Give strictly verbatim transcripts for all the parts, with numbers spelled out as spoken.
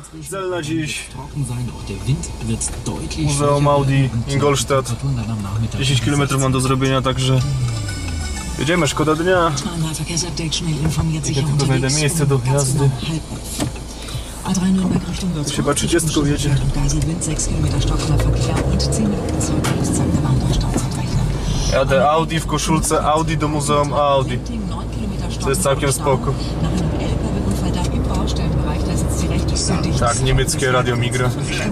Cel na dziś Muzeum Audi Ingolstadt. dziesięć kilometrów mam do zrobienia, także jedziemy, szkoda dnia. Ja tylko wejdę miejsce do jazdy. Tu się chyba trzydziestką jedzie. Jadę Audi w koszulce Audi do Muzeum Audi. To jest całkiem spoko. Tak, niemieckie radio migra.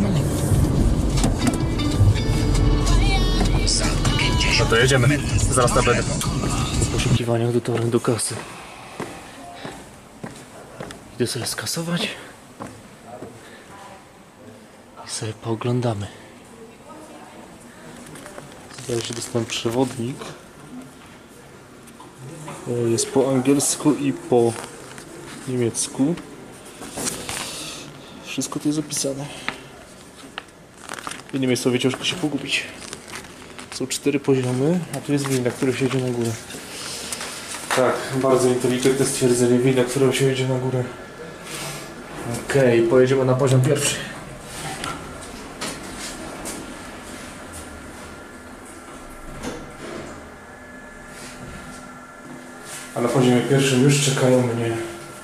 No to jedziemy. Zaraz na będę. W poszukiwaniach dotarłem do kasy. Idę sobie skasować i sobie pooglądamy. Zdaje się, dostałem przewodnik. Jest po angielsku i po niemiecku. Wszystko tu jest opisane. W innym miejscu ciężko się pogubić. Są cztery poziomy, a tu jest winda, która się idzie na górę. Tak, bardzo inteligentne stwierdzenie. Winda, którą się idzie na górę. Okej, okay, pojedziemy na poziom pierwszy. A na poziomie pierwszym już czekają mnie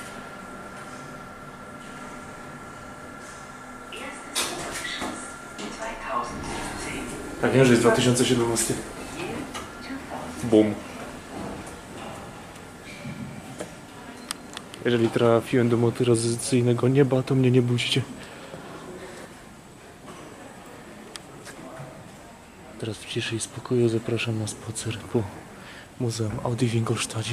tak, nie, że jest dwa tysiące siedemnaście. Bum. Jeżeli trafiłem do motoryzacyjnego nieba, to mnie nie budźcie. Teraz w ciszy i spokoju zapraszam na spacer po Muzeum Audi w Ingolstadcie.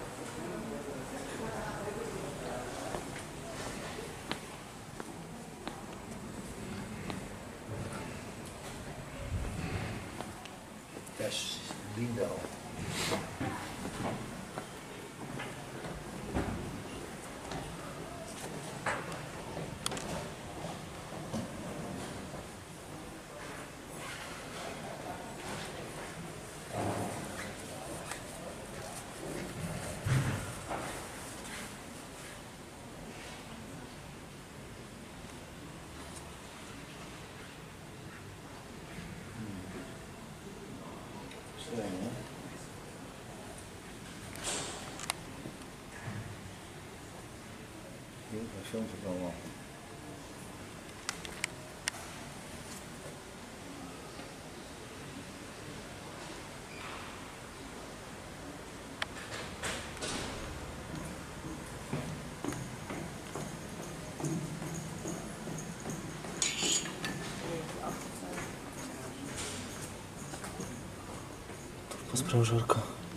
Sprężarka.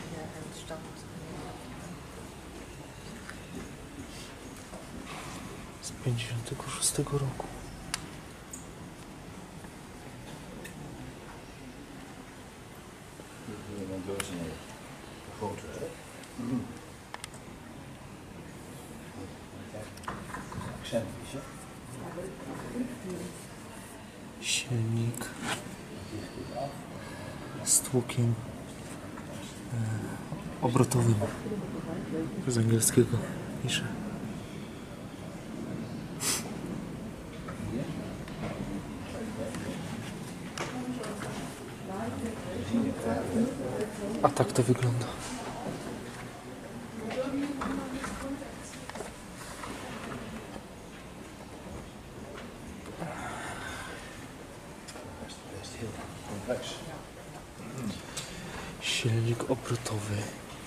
Z pięćdziesiątego szóstego roku. Silnik z tłokiem obrotowym z angielskiego pisze. A tak to wygląda. Silnik obrotowy.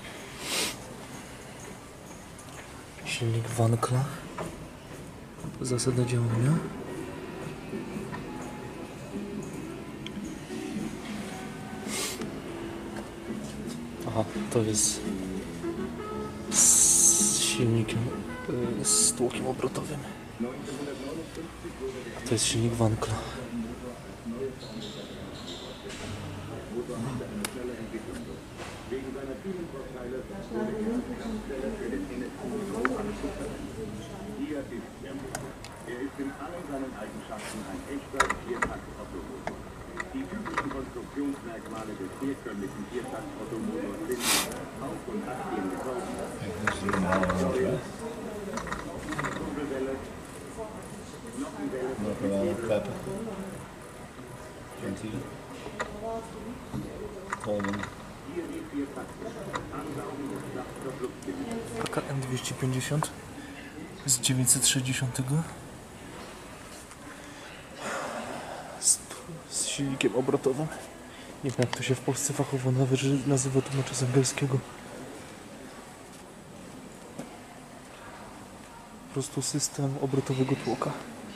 Silnik Wankla. Zasada działania. Aha, to jest z silnikiem, z tłokiem obrotowym. A to jest silnik Wankla. Er ist in allen seinen Eigenschaften ein echter Viertakt-Ottomotor. Die typischen Konstruktionsmerkmale des herkömmlichen Viertakt-Ottomotors sind auf- und abgehende Kolben, Kurbelwelle, Banana pepper. twenty. Coleman. K M dwieście pięćdziesiąt z dziewięćset sześćdziesiąt z, z silnikiem obrotowym. Nie wiem, jak to się w Polsce fachowo nazywa, tłumaczę z angielskiego. Po prostu system obrotowego tłoka.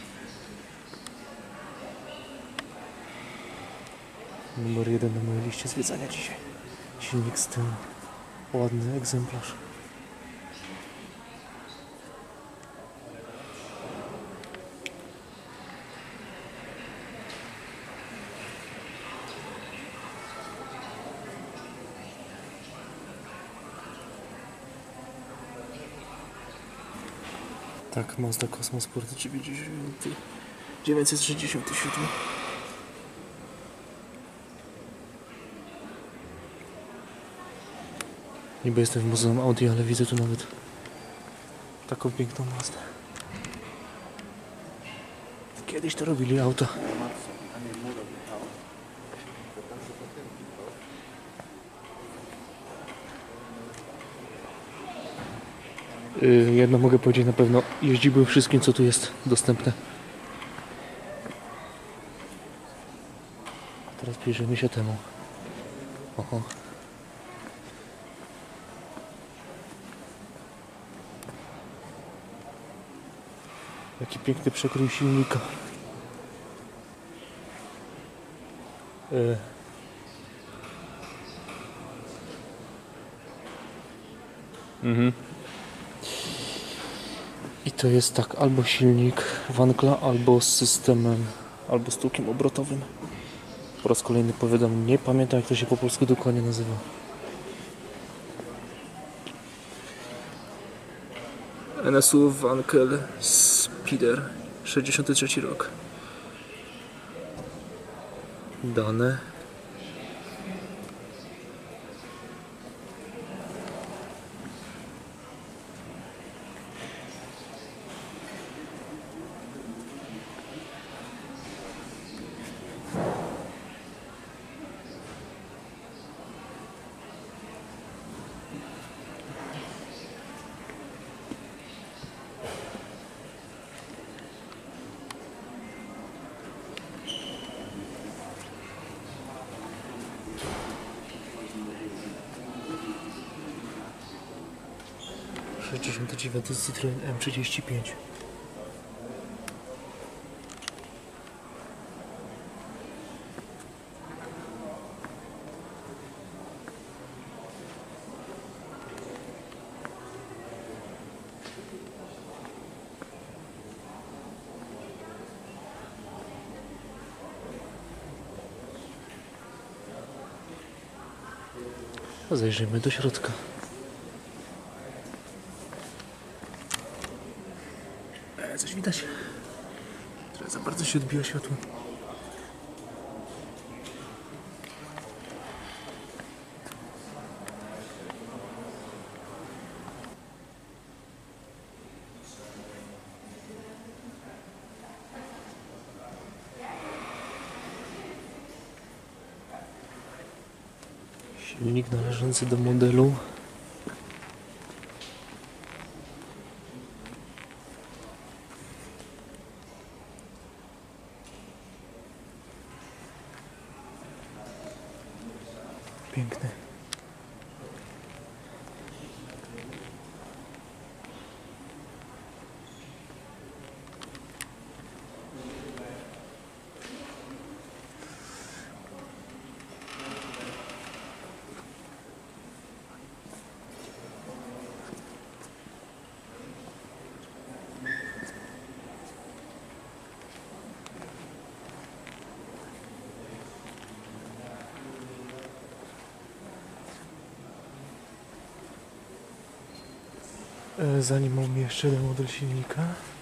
Numer jeden na mojej liście zwiedzania dzisiaj. Silnik z tym. Ładny egzemplarz. Tak, Mazda Cosmosport dziewięćdziesiąt, dziewięćset sześćdziesiąt siedem. Niby jestem w Muzeum Audi, ale widzę tu nawet taką piękną Mazdę. Kiedyś to robili auta. Yy, jedno mogę powiedzieć na pewno, jeździłbym wszystkim, co tu jest dostępne. A teraz przyjrzyjmy się temu. Oho. Jaki piękny przekrój silnika. Yy. Mhm. I to jest tak, albo silnik Wankla, albo z systemem, albo z tłokiem obrotowym. Po raz kolejny powiadam, nie pamiętam, jak to się po polsku dokładnie nazywa. N S U Wankel Spider, sześćdziesiąty trzeci rok. Dane. sześćdziesiąty dziewiąty Citroen M trzydzieści pięć. Zajrzyjmy do środka. E, coś widać. Trochę za bardzo się odbija światło. Silnik należący do modelu piękny. Zanim mam jeszcze jeden model silnika.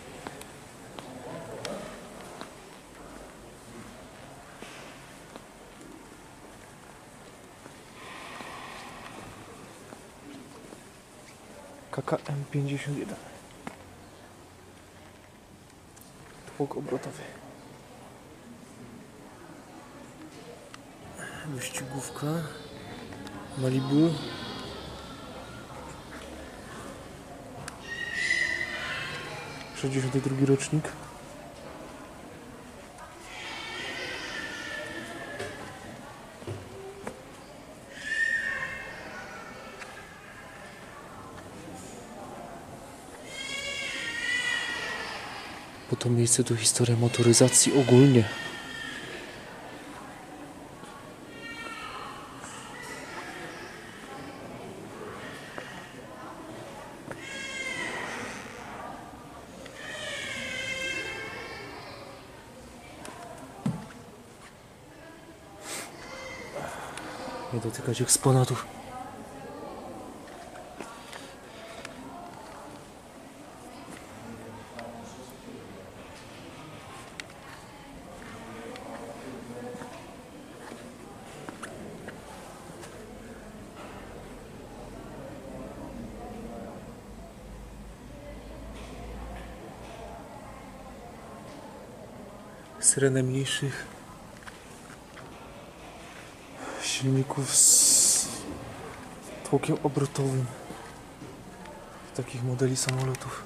K K M pięćdziesiąt jeden. Tłok obrotowy. Wyścigówka Malibu. sześćdziesiąty drugi rocznik. Bo to miejsce to historia motoryzacji ogólnie. Nie dotykać eksponatów. Syrena mniejszych silników z tłokiem obrotowym takich modeli samolotów.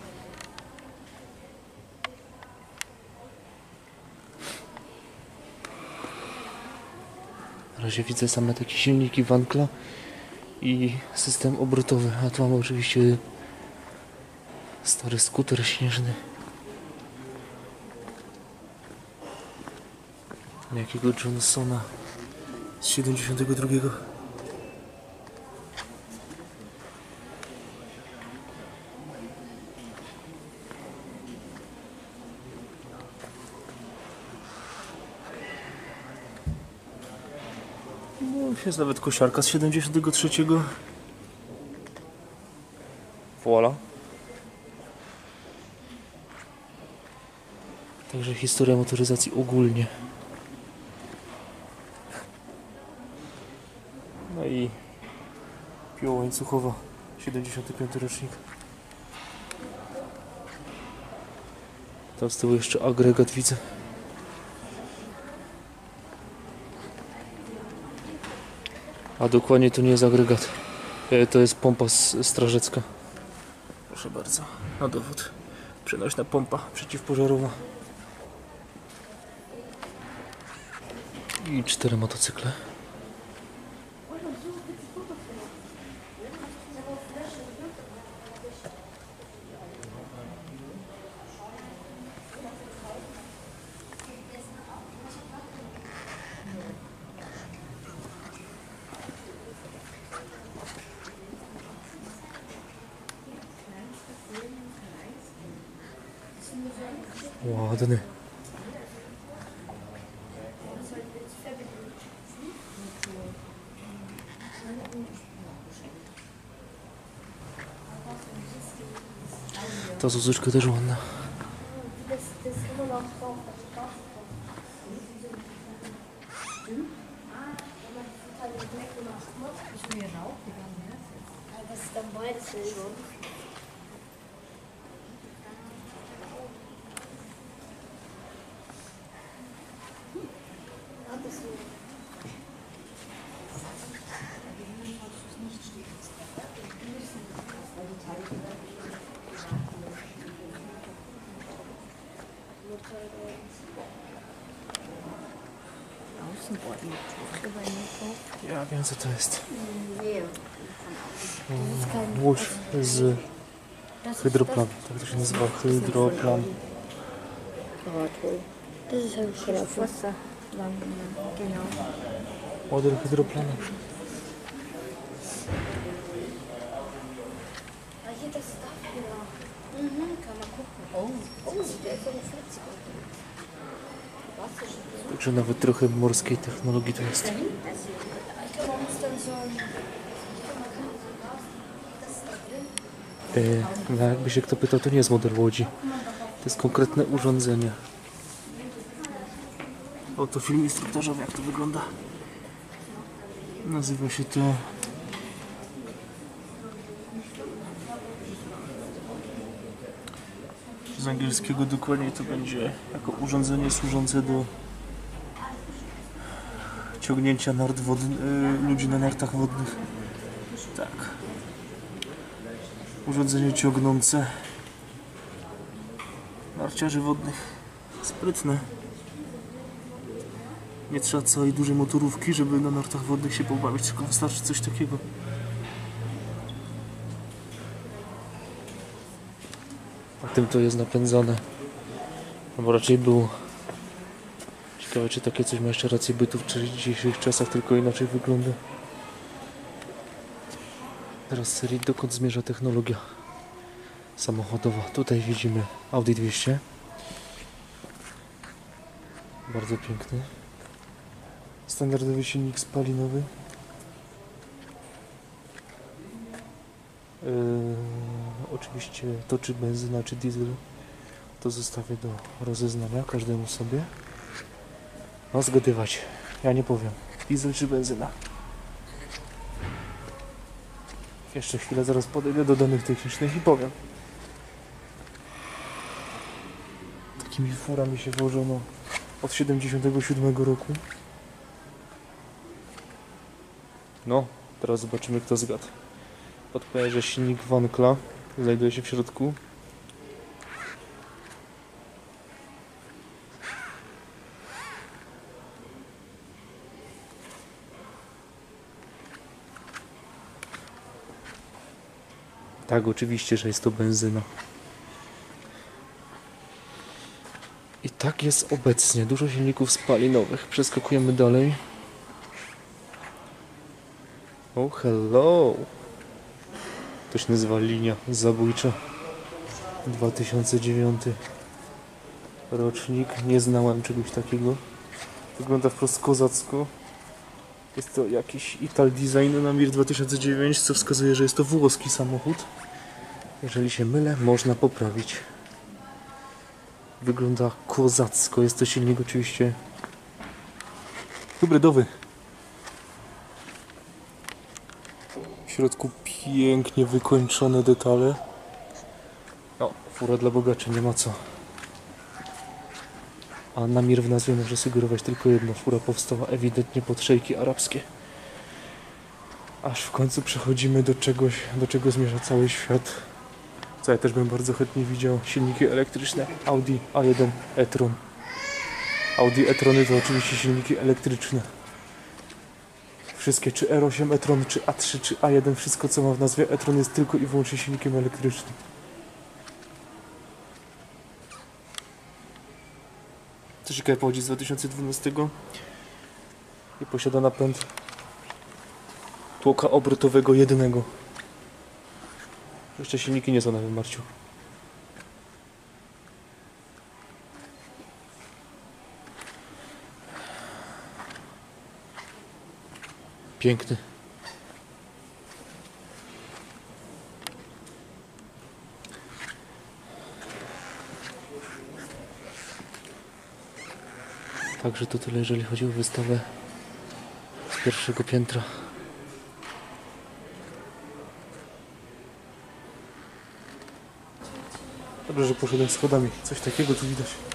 Na razie widzę same takie silniki Wankla i system obrotowy, a tu mamy oczywiście stary skuter śnieżny jakiego Johnsona z siedemdziesiątego drugiego. No, jest nawet kosiarka z siedemdziesiątego trzeciego. Voila. Także historia motoryzacji ogólnie. No i piła łańcuchowa, siedemdziesiąty piąty rocznik. Tam z tyłu jeszcze agregat widzę. A dokładnie to nie jest agregat. To jest pompa strażecka. Proszę bardzo, na dowód. Przenośna pompa przeciwpożarowa. I cztery motocykle. Ładny. Ta zuzyczka też ładna. Das ist dann beides Silber. Ja wiem co to jest. Nie. Łódź z hydroplan. Tak to się nazywa, hydroplan. Das ist halt schon auf Wasser. Genau. Model hydroplanu. Ah, hier, das ist dafür. Mhm, kann man gucken. Oh, oh, der ist fünfundvierzig. Także nawet trochę morskiej technologii to jest. E, no jakby się kto pytał, to nie jest model łodzi. To jest konkretne urządzenie. Oto film instruktażowy, jak to wygląda. Nazywa się to z angielskiego dokładnie to będzie jako urządzenie służące do ciągnięcia nart wodny, yy, ludzi na nartach wodnych. Tak. Urządzenie ciągnące narciarzy wodnych. Sprytne. Nie trzeba całej dużej motorówki, żeby na nartach wodnych się pobawić, tylko wystarczy coś takiego. A tym to jest napędzane. Albo raczej było. Ciekawe, czy takie coś ma jeszcze rację bytu w dzisiejszych czasach, tylko inaczej wygląda. Teraz serii, dokąd zmierza technologia samochodowa. Tutaj widzimy Audi dwieście. Bardzo piękny. Standardowy silnik spalinowy. Yy, oczywiście to czy benzyna, czy diesel, to zostawię do rozeznania każdemu sobie. No zgadywać. Ja nie powiem. Diesel czy benzyna. Jeszcze chwilę, zaraz podejdę do danych technicznych i powiem. Takimi furami się wożono od siedemdziesiątego siódmego roku. No, teraz zobaczymy, kto zgadł. Podpowiedź, że silnik Wankla znajduje się w środku. Tak, oczywiście, że jest to benzyna. I tak jest obecnie. Dużo silników spalinowych. Przeskakujemy dalej. Oh, hello! To się nazywa linia zabójcza. dwa tysiące dziewiąty rocznik. Nie znałem czegoś takiego. Wygląda wprost kozacko. Jest to jakiś Ital Design na Mir dwa tysiące dziewięć, co wskazuje, że jest to włoski samochód. Jeżeli się mylę, można poprawić. Wygląda kozacko. Jest to silnik oczywiście hybrydowy. W środku pięknie wykończone detale. No, fura dla bogaczy, nie ma co. A Namir w nazwie może sugerować tylko jedno. Fura powstała ewidentnie pod szejki arabskie. Aż w końcu przechodzimy do czegoś, do czego zmierza cały świat. Co ja też bym bardzo chętnie widział. Silniki elektryczne. Audi A jeden e-tron. Audi e-trony to oczywiście silniki elektryczne. Wszystkie, czy R osiem e-tron, czy A trzy, czy A jeden, wszystko co ma w nazwie e-tron jest tylko i wyłącznie silnikiem elektrycznym. Co ciekawe, pochodzi z dwa tysiące dwunastego i posiada napęd tłoka obrotowego jednego. Jeszcze silniki nie są na wymarciu. Piękny. Także to tyle, jeżeli chodzi o wystawę z pierwszego piętra. Dobrze, że poszedłem schodami. Coś takiego tu widać.